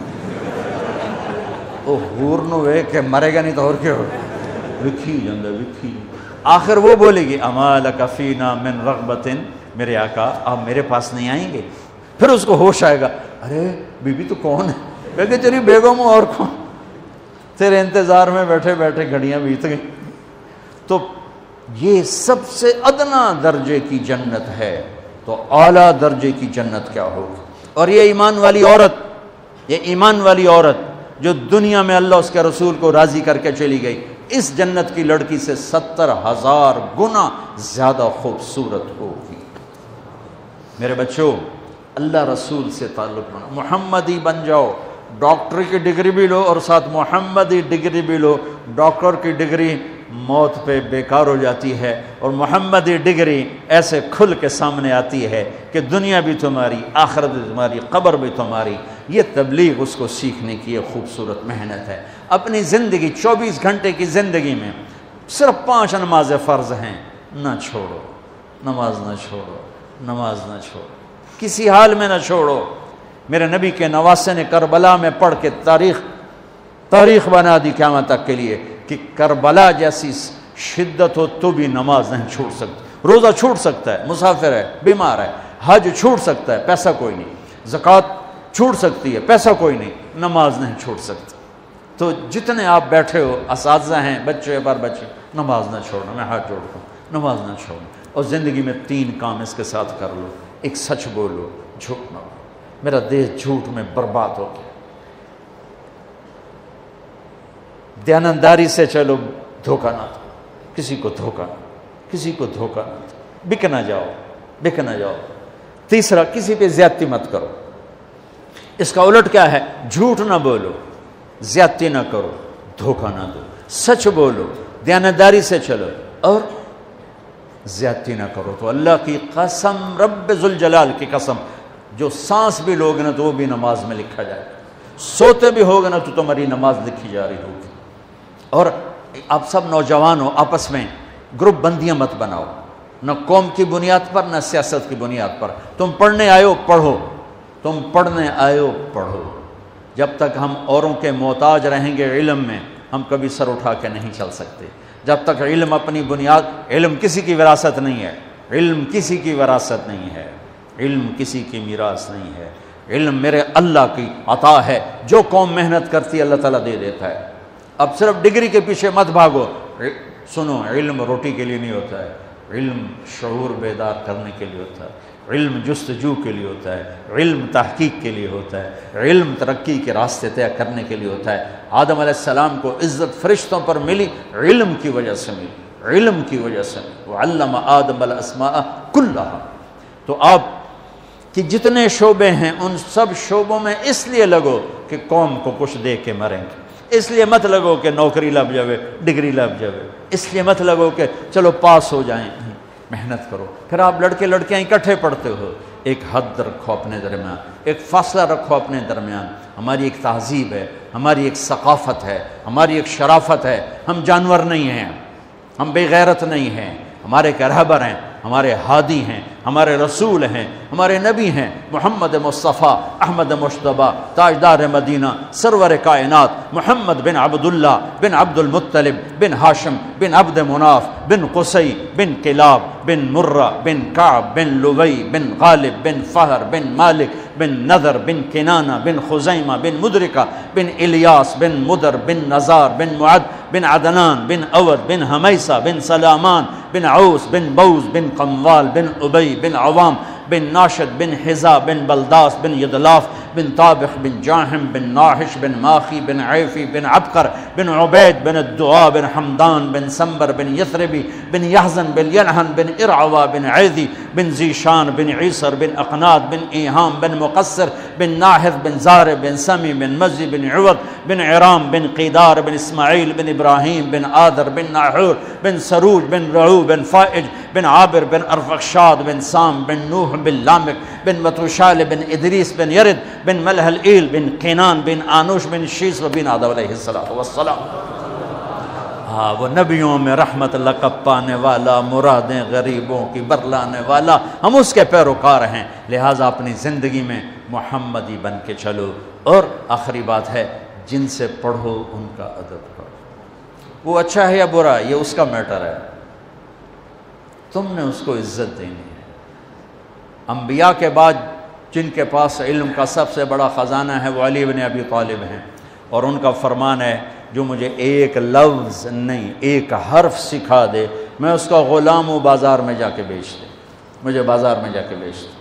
وہ حور نو ویکھ کے مرے گا نہیں تو اور کیا ہو، وکھی جاندہ وکھی۔ آخر وہ بولے گی اما لک فینا من رغبت، میرے آقا آپ میرے پاس نہیں آئیں گے؟ پھر اس کو ہوش آئے گا، ارے بی بی تو کون ہے؟ کہے گی تیری بیگم ہوں اور کون، تیرے انتظار میں بیٹھے بیٹھے گھڑیاں بیت گئی۔ تو یہ سب سے ادنا درجے کی جنت ہے، تو اعلیٰ درجے کی جنت کیا ہوگی؟ اور یہ ایمان والی عورت، یہ ایمان والی عورت جو دنیا میں اللہ اس کے رسول کو راضی کر کے چلی گئی، اس جنت کی لڑکی سے 70,000 گنا زیادہ خوبصورت ہوگی۔ میرے بچوں، اللہ رسول سے تعلق بنا، محمدی بن جاؤ، ڈاکٹر کی ڈگری بھی لو اور ساتھ محمدی ڈگری بھی لو۔ ڈاکٹر کی ڈگری موت پہ بیکار ہو جاتی ہے، اور محمدی ڈگری ایسے کھل کے سامنے آتی ہے کہ دنیا بھی تمہاری، آخرت بھی تمہاری، قبر بھی تمہاری۔ یہ تبلیغ اس کو سیکھنے کی ایک خوبصورت محنت ہے۔ اپنی زندگی 24 گھنٹے کی زندگی میں صرف 5 نمازیں فرض ہیں، نہ چھوڑو، نماز نہ چھوڑو، نماز نہ چھوڑو، کسی حال میں نہ چھوڑو۔ میرے نبی کے نواسے نے کربلا میں پڑھ کے تاریخ بنا دی قیامت تک کے لیے کہ کربلا جیسی شدت ہو تو بھی نماز نہیں چھوڑ سکتی۔ روزہ چھوٹ سکتا ہے، مسافر ہے، بیمار ہے، حج چھوٹ سکتا ہے، پیسہ کوئی نہیں، زکوٰۃ چھوٹ سکتی ہے، پیسہ کوئی نہیں، نماز نہیں چھوڑ سکتی۔ تو جتنے آپ بیٹھے ہو، اساتذہ ہیں، بچے پر بچے، نماز نہ چھوڑنا، میں ہاتھ جوڑتا ہوں، نماز نہ چھوڑنا۔ اور زندگی میں 3 کام اس کے ساتھ کر لو، ایک سچ بولو، جھوٹ نہ بولو۔ میرا دیش جھوٹ میں برباد ہو گیا، دیانتداری سے چلو، دھوکہ نہ دو۔ کسی کو دھوکا نہ، کسی کو دھوکا نہ، بک نہ جاؤ، بک نہ جاؤ۔ تیسرا، کسی پہ زیادتی مت کرو۔ اس کا الٹ کیا ہے؟ جھوٹ نہ بولو، زیادتی نہ کرو، دھوکا نہ دو، سچ بولو، دیانتداری سے چلو اور زیادتی نہ کرو۔ تو اللہ کی قسم، رب ذوالجلال کی قسم، جو سانس بھی لوگ نا تو وہ بھی نماز میں لکھا جائے گا، سوتے بھی ہوگا نا تو تمہاری نماز لکھی جا رہی ہوگی۔ اور آپ سب نوجوان ہو، آپس میں گروپ بندیاں مت بناؤ، نہ قوم کی بنیاد پر نہ سیاست کی بنیاد پر۔ تم پڑھنے آئے ہو پڑھو، تم پڑھنے آئے ہو پڑھو۔ جب تک ہم اوروں کے محتاج رہیں گے علم میں، ہم کبھی سر اٹھا کے نہیں چل سکتے۔ جب تک علم اپنی بنیاد، علم کسی کی وراثت نہیں ہے، علم کسی کی وراثت نہیں ہے، علم کسی کی میراث نہیں ہے، علم میرے اللہ کی عطا ہے۔ جو قوم محنت کرتی ہے اللہ تعالیٰ دے دیتا ہے۔ اب صرف ڈگری کے پیچھے مت بھاگو، سنو، علم روٹی کے لیے نہیں ہوتا ہے، علم شعور بیدار کرنے کے لیے ہوتا ہے، علم جستجو کے لیے ہوتا ہے، علم تحقیق کے لیے ہوتا ہے، علم ترقی کے راستے طے کرنے کے لیے ہوتا ہے۔ آدم علیہ السلام کو عزت فرشتوں پر ملی، علم کی وجہ سے ملی، علم کی وجہ سے۔ وعلم آدم الاسماء کلھا۔ تو آپ کہ جتنے شعبے ہیں ان سب شعبوں میں اس لیے لگو کہ قوم کو کچھ دے کے مریں گے، اس لیے مت لگو کہ نوکری لگ جاوے، ڈگری لگ جاوے، اس لیے مت لگو کہ چلو پاس ہو جائیں۔ محنت کرو۔ پھر آپ لڑکے لڑکیاں اکٹھے پڑھتے ہو، ایک حد رکھو اپنے درمیان، ایک فاصلہ رکھو اپنے درمیان۔ ہماری ایک تہذیب ہے، ہماری ایک ثقافت ہے، ہماری ایک شرافت ہے۔ ہم جانور نہیں ہیں، ہم بے غیرت نہیں ہیں، ہمارے ایک رہبر ہیں، ہمارے ہادی ہیں، ہمارے رسول ہیں، ہمارے نبی ہیں، محمد مصطفیٰ احمد مشتبہ تاجدار مدینہ سرور کائنات محمد بن عبداللہ بن عبد المطلب بن ہاشم بن عبد مناف بن قصی بن کلاب بن مرہ بن کعب بن لوی بن غالب بن فہر بن مالک بن نذر بن کنانہ بن خزیمہ بن مدرکہ بن الیاس بن مدر بن نزار بن معد بن عدنان بن اود بن حمیسہ بن سلامان بن عوس بن بوز بن قموال بن ابی بن عوام بن ناشد بن حزا بن بلداس بن یدلاف بن طابخ بن جاہم بن ناحش بن ماخی بن عیفی بن عبقر بن عبید بن الدعاء بن حمدان بن سمبر بن یثربی بن یحزن بن ینحن بن ارعوا بن عیدی بن زیشان بن عیسر بن اقناد بن ایہام بن مقصر بن ناحث بن زار بن سمی بن مزی بن عوض بن عرام بن قیدار بن اسماعیل بن ابراہیم بن آدر بن ناحور بن سروج بن رعو بن فائج بن عابر بن ارفخشاد بن سام بن نوح بن لامک بن متوشال بن ادریس بن یرد بن ملح الایل بن قینان بن آنوش بن شیس و بن آدم علیہ السلام۔ ہاں، وہ نبیوں میں رحمت لقب پانے والا، مرادیں غریبوں کی برلانے والا، ہم اس کے پیروکار ہیں، لہٰذا اپنی زندگی میں محمدی بن کے چلو۔ اور آخری بات ہے، جن سے پڑھو ان کا ادب کرو، وہ اچھا ہے یا برا یہ اس کا میٹر ہے، تم نے اس کو عزت دینی ہے۔ انبیاء کے بعد جن کے پاس علم کا سب سے بڑا خزانہ ہے وہ علی بن ابی طالب ہیں، اور ان کا فرمان ہے جو مجھے ایک لفظ نہیں ایک حرف سکھا دے میں اس کا غلام ہوں، بازار میں جا کے بیچ دے، مجھے بازار میں جا کے بیچ دے۔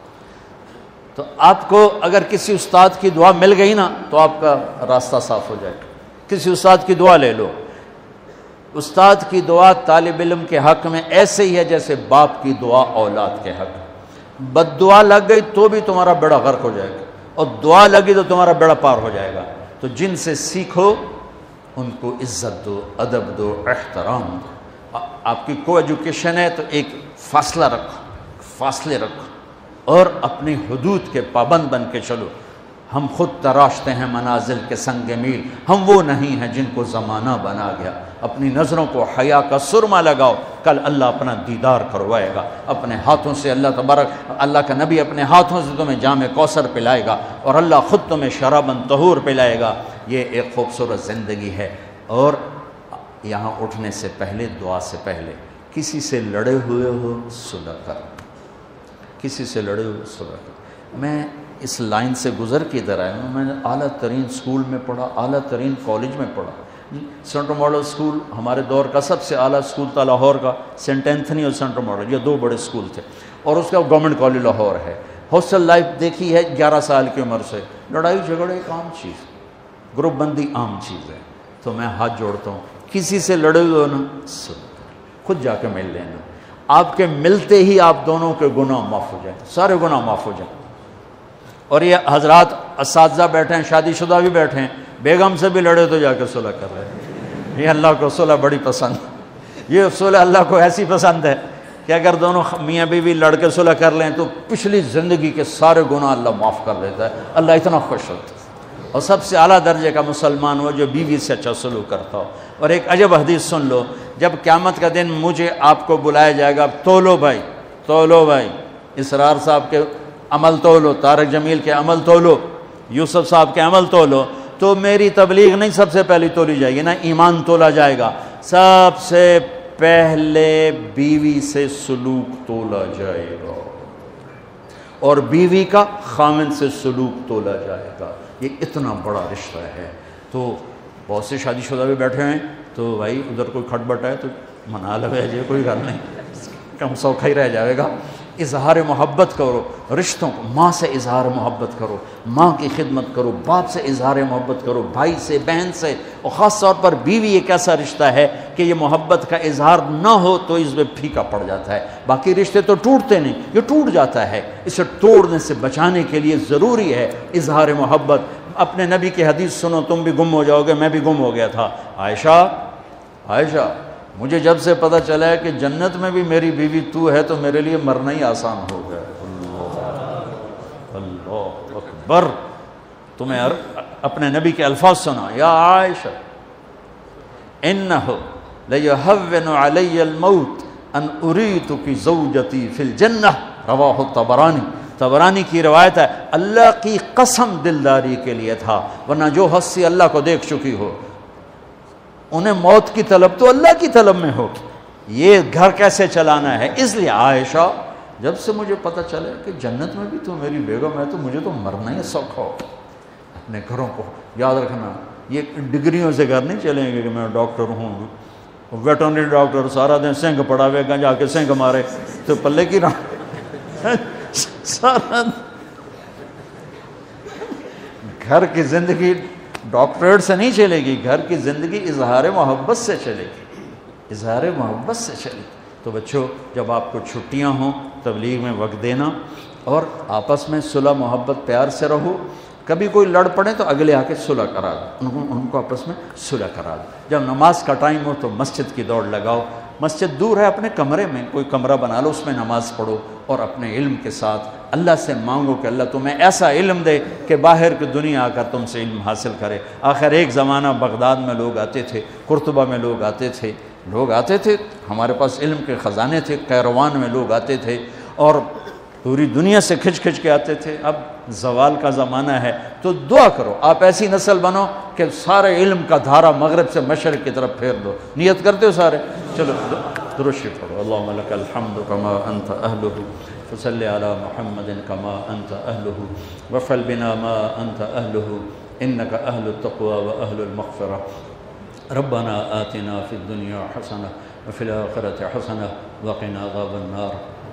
تو آپ کو اگر کسی استاد کی دعا مل گئی نا تو آپ کا راستہ صاف ہو جائے گا۔ کسی استاد کی دعا لے لو، استاد کی دعا طالب علم کے حق میں ایسے ہی ہے جیسے باپ کی دعا اولاد کے حق میں۔ بد دعا لگ گئی تو بھی تمہارا بیڑا غرق ہو جائے گا، اور دعا لگی تو تمہارا بیڑا پار ہو جائے گا۔ تو جن سے سیکھو ان کو عزت دو، ادب دو، احترام دو۔ آپ کی کو ایجوکیشن ہے تو ایک فاصلہ رکھو، فاصلے رکھو، اور اپنی حدود کے پابند بن کے چلو۔ ہم خود تراشتے ہیں منازل کے سنگ میل، ہم وہ نہیں ہیں جن کو زمانہ بنا گیا۔ اپنی نظروں کو حیا کا سرما لگاؤ، کل اللہ اپنا دیدار کروائے گا۔ اپنے ہاتھوں سے اللہ کا نبی اپنے ہاتھوں سے تمہیں جام کوثر پلائے گا، اور اللہ خود تمہیں شراباً طہور پلائے گا۔ یہ ایک خوبصورت زندگی ہے۔ اور یہاں اٹھنے سے پہلے، دعا سے پہلے، کسی سے لڑے ہوئے ہو صلح کر، کسی سے لڑے ہوئے صلح کر۔ میں اس لائن سے گزر کے ادھر آیا ہوں، میں نے اعلیٰ ترین اسکول میں پڑھا، اعلیٰ ترین کالج میں پڑھا۔ سینٹر ماڈل اسکول ہمارے دور کا سب سے اعلیٰ اسکول تھا لاہور کا، سینٹ اینتھنی اور سینٹر ماڈل، یہ دو بڑے اسکول تھے، اور اس کا گورنمنٹ کالج لاہور ہے۔ ہاسٹل لائف دیکھی ہے 11 سال کی عمر سے، لڑائی جھگڑے ایک عام چیز، گروپ بندی عام چیز ہے۔ تو میں ہاتھ جوڑتا ہوں، کسی سے لڑے ہوئے ہو نا صلح کرو، خود جا کے مل لینا. آپ کے ملتے ہی آپ دونوں کے گناہ معاف ہو جائیں, سارے گناہ معاف ہو جائیں. اور یہ حضرات اساتذہ بیٹھے ہیں, شادی شدہ بھی بیٹھے ہیں, بیگم سے بھی لڑے تو جا کے صلح کر رہے ہیں. یہ اللہ کو صلح بڑی پسند, یہ صلح اللہ کو ایسی پسند ہے کہ اگر دونوں میاں بیوی لڑ کے صلح کر لیں تو پچھلی زندگی کے سارے گناہ اللہ معاف کر دیتا ہے. اللہ اتنا خوش ہوتا ہے. اور سب سے اعلیٰ درجے کا مسلمان ہو جو بیوی سے اچھا سلوک کرتا ہو. اور ایک عجب حدیث سن لو, جب قیامت کا دن مجھے آپ کو بلایا جائے گا, تولو بھائی, تولو بھائی, اسرار صاحب کے عمل تولو, طارق جمیل کے عمل تولو, یوسف صاحب کے عمل تولو, تو میری تبلیغ نہیں سب سے پہلی تولی جائے گی نا, ایمان تولا جائے گا. سب سے پہلے بیوی سے سلوک تولا جائے گا, اور بیوی کا خامن سے سلوک تولا جائے گا. یہ اتنا بڑا رشتہ ہے. تو بہت سے شادی شدہ بھی بیٹھے ہیں, تو بھائی ادھر کوئی کھٹ بٹ ہے تو منا لو, ہے کوئی گل نہیں, کم سوکھا ہی رہ جائے گا. اظہار محبت کرو رشتوں کو, ماں سے اظہار محبت کرو, ماں کی خدمت کرو, باپ سے اظہار محبت کرو, بھائی سے, بہن سے, اور خاص طور پر بیوی ایک ایسا رشتہ ہے کہ یہ محبت کا اظہار نہ ہو تو اس میں پھیکا پڑ جاتا ہے. باقی رشتے تو ٹوٹتے نہیں, یہ ٹوٹ جاتا ہے. اسے توڑنے سے بچانے کے لیے ضروری ہے اظہار محبت. اپنے نبی کی حدیث سنو, تم بھی گم ہو جاؤ گے, میں بھی گم ہو گیا تھا. عائشہ مجھے جب سے پتہ چلا ہے کہ جنت میں بھی میری بیوی تو ہے تو میرے لیے مرنا ہی آسان ہو گیا. اللہ اکبر. تمہیں اپنے نبی کے الفاظ سنا, یا عائشہ انہ لیہون علی الموت ان اریتک زوجتی فی الجنہ, رواہ الطبرانی. طبرانی کی روایت ہے, اللہ کی قسم دلداری کے لیے تھا, ورنہ جو ہستی اللہ کو دیکھ چکی ہو انہیں موت کی طلب تو اللہ کی طلب میں ہو. یہ گھر کیسے چلانا ہے. اس لیے عائشہ جب سے مجھے پتہ چلے کہ جنت میں بھی تو میری بیگم ہے تو مجھے تو مرنا ہی سوکھا ہو. اپنے گھروں کو یاد رکھنا, یہ ڈگریوں سے گھر نہیں چلیں گے کہ میں ڈاکٹر ہوں, ویٹرنری ڈاکٹر سارا دن سنگ پڑا ہوئے گا, جا کے سنگ مارے تو پلے کی سارا گھر کی زندگی ڈاکٹریٹ سے نہیں چلے گی. گھر کی زندگی اظہار محبت سے چلے گی, اظہار محبت سے چلے گی. تو بچوں, جب آپ کو چھٹیاں ہوں تبلیغ میں وقت دینا, اور آپس میں صلح محبت پیار سے رہو. کبھی کوئی لڑ پڑے تو اگلے آ کے صلح کرا دو, ان کو آپس میں صلح کرا دو. جب نماز کا ٹائم ہو تو مسجد کی دوڑ لگاؤ. مسجد دور ہے, اپنے کمرے میں کوئی کمرہ بنا لو, اس میں نماز پڑھو, اور اپنے علم کے ساتھ اللہ سے مانگو کہ اللہ تمہیں ایسا علم دے کہ باہر کی دنیا آ کر تم سے علم حاصل کرے. آخر ایک زمانہ بغداد میں لوگ آتے تھے, قرطبہ میں لوگ آتے تھے, ہمارے پاس علم کے خزانے تھے. قیروان میں لوگ آتے تھے اور پوری دنیا سے کھچ کے آتے تھے. اب زوال کا زمانہ ہے تو دعا کرو آپ ایسی نسل بنو کہ سارے علم کا دھارا مغرب سے مشرق کی طرف پھیر دو. نیت کرتے ہو سارے؟ چلو درود شریف پڑھو. اللہم لک الحمد کما انت اہلہ فصلی علی محمد کما انت اہلہ وفعل بنا ما انت اہلہ انک اہل التقوی و اہل المغفرہ. ربنا آتنا فی الدنیا حسنہ وفی الآخرۃ حسنہ وقنا عذاب النار.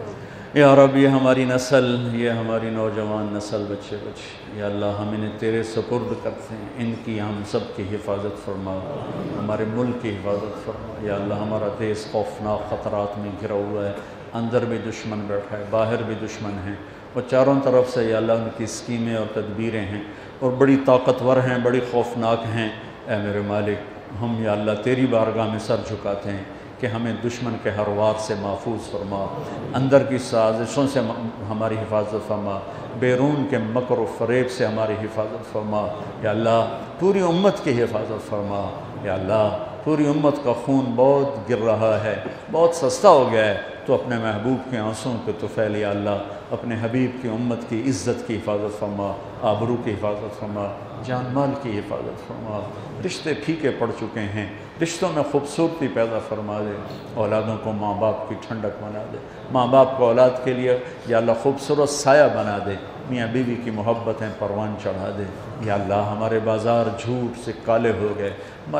یا رب یہ ہماری نسل, یہ ہماری نوجوان نسل, بچے یا اللہ ہم انہیں تیرے سپرد کرتے ہیں, ان کی ہم سب کی حفاظت فرما, ہمارے ملک کی حفاظت فرما. یا اللہ ہمارا دیش خوفناک خطرات میں گھرا ہوا ہے, اندر بھی دشمن بیٹھا ہے, باہر بھی دشمن ہیں, وہ چاروں طرف سے یا اللہ ان کی اسکیمیں اور تدبیریں ہیں اور بڑی طاقتور ہیں, بڑی خوفناک ہیں. اے میرے مالک ہم یا اللہ تیری بارگاہ میں سر جھکاتے ہیں کہ ہمیں دشمن کے ہر وار سے محفوظ فرما, اندر کی سازشوں سے ہماری حفاظت فرما, بیرون کے مکر و فریب سے ہماری حفاظت فرما. یا اللہ پوری امت کی حفاظت فرما. یا اللہ پوری امت کا خون بہت گر رہا ہے, بہت سستا ہو گیا ہے, تو اپنے محبوب کے آنسوں کے طفیل یا اللہ اپنے حبیب کی امت کی عزت کی حفاظت فرما, آبرو کی حفاظت فرما, جان مال کی حفاظت فرما. رشتے پھیکے پڑ چکے ہیں, رشتوں میں خوبصورتی پیدا فرما دے. اولادوں کو ماں باپ کی ٹھنڈک بنا دے, ماں باپ کو اولاد کے لیے یا اللہ خوبصورت سایہ بنا دے. میاں بیوی کی محبتیں پروان چڑھا دے۔ یا اللہ ہمارے بازار جھوٹ سے کالے ہو گئے،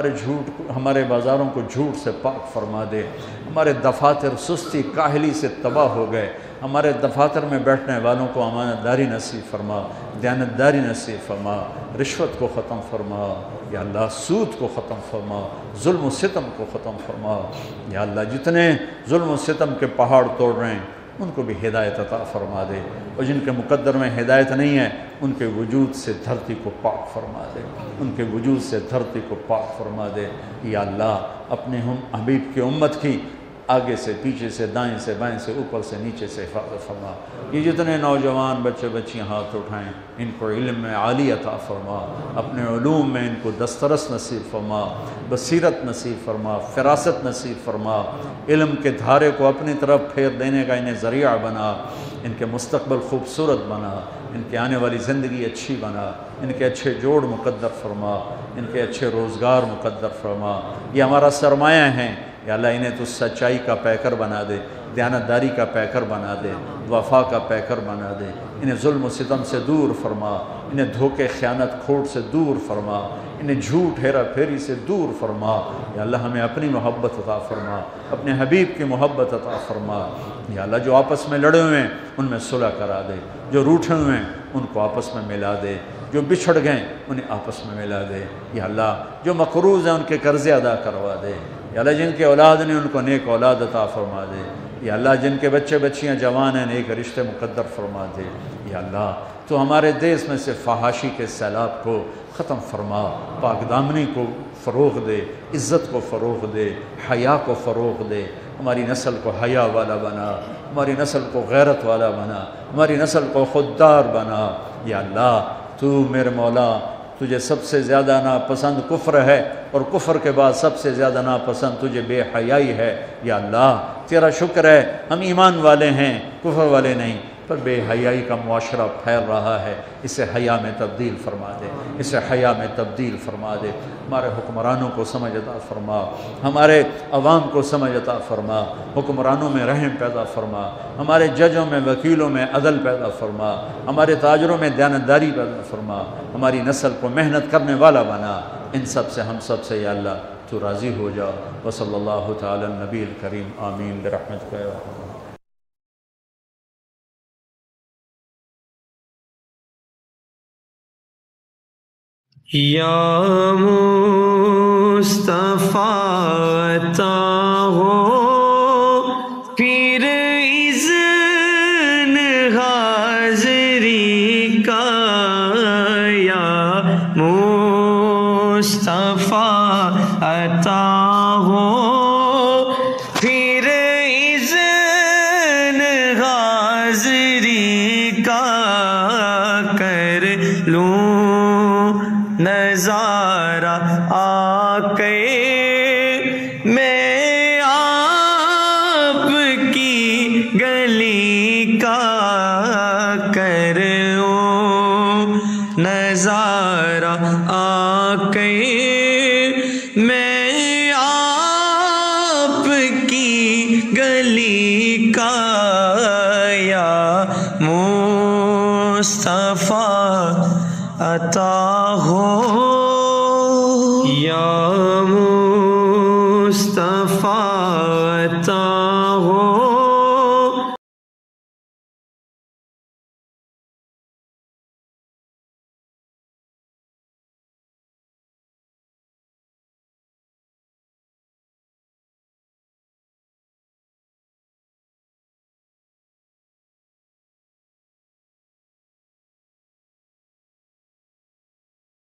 ہمارے بازاروں کو جھوٹ سے پاک فرما دے۔ ہمارے دفاتر سستی کاہلی سے تباہ ہو گئے، ہمارے دفاتر میں بیٹھنے والوں کو امانت داری نصیب فرما، دیانت داری نصیب فرما، رشوت کو ختم فرما۔ یا اللہ سود کو ختم فرما، ظلم و ستم کو ختم فرما۔ یا اللہ جتنے ظلم و ستم کے پہاڑ توڑ رہے ہیں ان کو بھی ہدایت عطا فرما دے، اور جن کے مقدر میں ہدایت نہیں ہے ان کے وجود سے دھرتی کو پاک فرما دے، ان کے وجود سے دھرتی کو پاک فرما دے۔ یا اللہ اپنے ہم حبیب کی امت کی آگے سے پیچھے سے دائیں سے بائیں سے اوپر سے نیچے سے حفاظت فرما۔ یہ جتنے نوجوان بچے بچیاں ہاتھ اٹھائیں ان کو علم میں عالی عطا فرما، اپنے علوم میں ان کو دسترس نصیب فرما، بصیرت نصیب فرما، فراست نصیب فرما، علم کے دھارے کو اپنی طرف پھیر دینے کا انہیں ذریعہ بنا، ان کے مستقبل خوبصورت بنا، ان کی آنے والی زندگی اچھی بنا، ان کے اچھے جوڑ مقدر فرما، ان کے اچھے روزگار مقدر فرما۔ یہ ہمارا سرمایہ ہیں، یا اللہ انہیں تو سچائی کا پیکر بنا دے، دیانتداری کا پیکر بنا دے، وفا کا پیکر بنا دے، انہیں ظلم و ستم سے دور فرما، انہیں دھوکے خیانت کھوٹ سے دور فرما، انہیں جھوٹ ہیرا پھیری سے دور فرما۔ یا اللہ ہمیں اپنی محبت عطا فرما، اپنے حبیب کی محبت عطا فرما۔ یا اللہ جو آپس میں لڑے ہوئے ہیں ان میں صلح کرا دے، جو روٹھے ہوئے ہیں ان کو آپس میں ملا دے، جو بچھڑ گئے انہیں آپس میں ملا دے۔ یا اللہ جو مقروض ہیں ان کے قرضے ادا کروا دے۔ یا اللہ جن کے اولاد نے ان کو نیک اولاد عطا فرما دے۔ یا اللہ جن کے بچے بچیاں جوان ہیں نیک رشتے مقدر فرما دے۔ یا اللہ تو ہمارے دیس میں سے فحاشی کے سیلاب کو ختم فرما، پاک دامنی کو فروغ دے، عزت کو فروغ دے، حیا کو فروغ دے، ہماری نسل کو حیا والا بنا، ہماری نسل کو غیرت والا بنا، ہماری نسل کو خوددار بنا۔ یا اللہ تو میرے مولا تجھے سب سے زیادہ ناپسند کفر ہے، اور کفر کے بعد سب سے زیادہ ناپسند تجھے بے حیائی ہے۔ یا اللہ تیرا شکر ہے ہم ایمان والے ہیں کفر والے نہیں، پر بے حیائی کا معاشرہ پھیل رہا ہے، اسے حیا میں تبدیل فرما دے، اسے حیا میں تبدیل فرما دے۔ ہمارے حکمرانوں کو سمجھ عطا فرما، ہمارے عوام کو سمجھ عطا فرما، حکمرانوں میں رحم پیدا فرما، ہمارے ججوں میں وکیلوں میں عدل پیدا فرما، ہمارے تاجروں میں دیانتداری پیدا فرما، ہماری نسل کو محنت کرنے والا بنا۔ ان سب سے ہم سب سے یا اللہ تو راضی ہو جا۔ وصلی اللہ تعالی النبی الکریم آمین برحمتک یا ارحم۔ یا مصطفیٰ عطا ہو پھر اذن حاضری کا، یا مصطفیٰ عطا ہو پھر اذن حاضری کا، کر لوں نظارہ آ کے میں آپ کی گلی کا، کروں نظارہ آ کے میں آپ کی گلی کا، یا مصطفیٰ عطا ہو۔ یا